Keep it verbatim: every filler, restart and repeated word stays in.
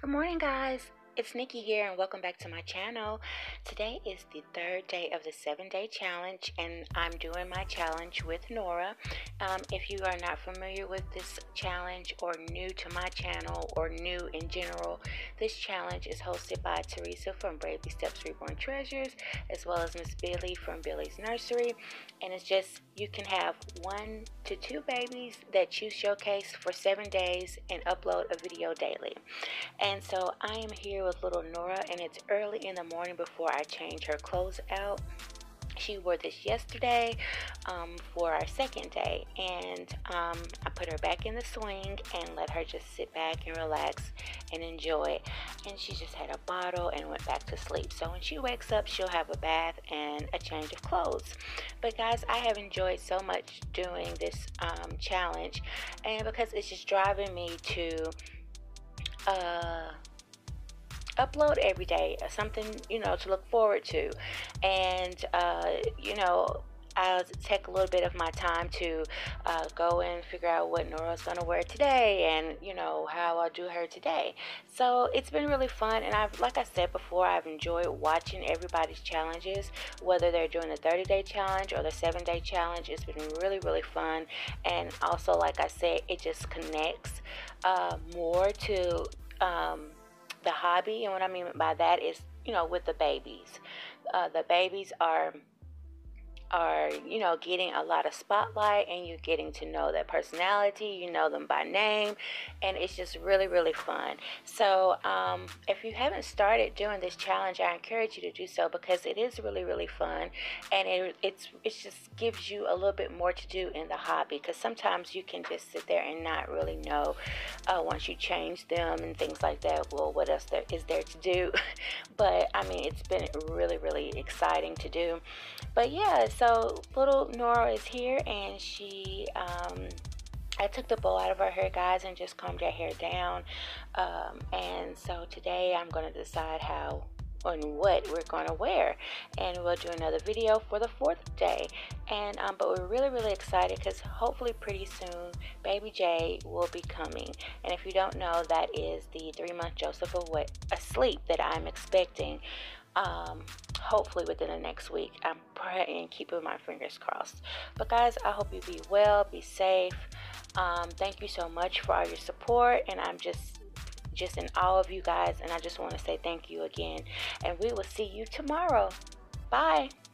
Good morning, guys. It's Nikki here, and welcome back to my channel. Today is the third day of the seven-day challenge, and I'm doing my challenge with Nora. Um, if you are not familiar with this challenge, or new to my channel, or new in general, this challenge is hosted by Teresa from Bravely Steps Reborn Treasures, as well as Miss Billy from Billy's Nursery. And it's just, you can have one to two babies that you showcase for seven days and upload a video daily. And so I am here with little Nora, and it's early in the morning before I change her clothes out. She wore this yesterday um, for our second day, and um, I put her back in the swing and let her just sit back and relax and enjoy. And she just had a bottle and went back to sleep. So when she wakes up, she'll have a bath and a change of clothes. But guys, I have enjoyed so much doing this um, challenge, and because it's just driving me to uh upload every day, something, you know, to look forward to. And uh you know, I'll take a little bit of my time to uh, go and figure out what Nora's gonna wear today, and you know how I'll do her today. So it's been really fun, and I've, like I said before, I've enjoyed watching everybody's challenges, whether they're doing the thirty day challenge or the seven day challenge. It's been really really fun, and also, like I said, it just connects uh, more to um, the hobby. And what I mean by that is, you know, with the babies, uh, the babies are are you know, getting a lot of spotlight, and you're getting to know their personality, you know them by name, and it's just really really fun. So um, if you haven't started doing this challenge, I encourage you to do so, because it is really really fun, and it it's it just gives you a little bit more to do in the hobby, because sometimes you can just sit there and not really know uh, once you change them and things like that, well, what else there is there to do. But I mean, it's been really really exciting to do. But yeah, so little Nora is here, and she, um, I took the bow out of her hair, guys, and just combed her hair down. Um, and so today I'm going to decide how and what we're going to wear, and we'll do another video for the fourth day. And um, but we're really really excited, because hopefully pretty soon baby Jay will be coming. And if you don't know, that is the three month Joseph asleep that I'm expecting. Um, hopefully within the next week. I'm praying, keeping my fingers crossed. But guys, I hope you be well, be safe. Um, thank you so much for all your support, and I'm just just in awe of you guys, and I just want to say thank you again, and we will see you tomorrow. Bye.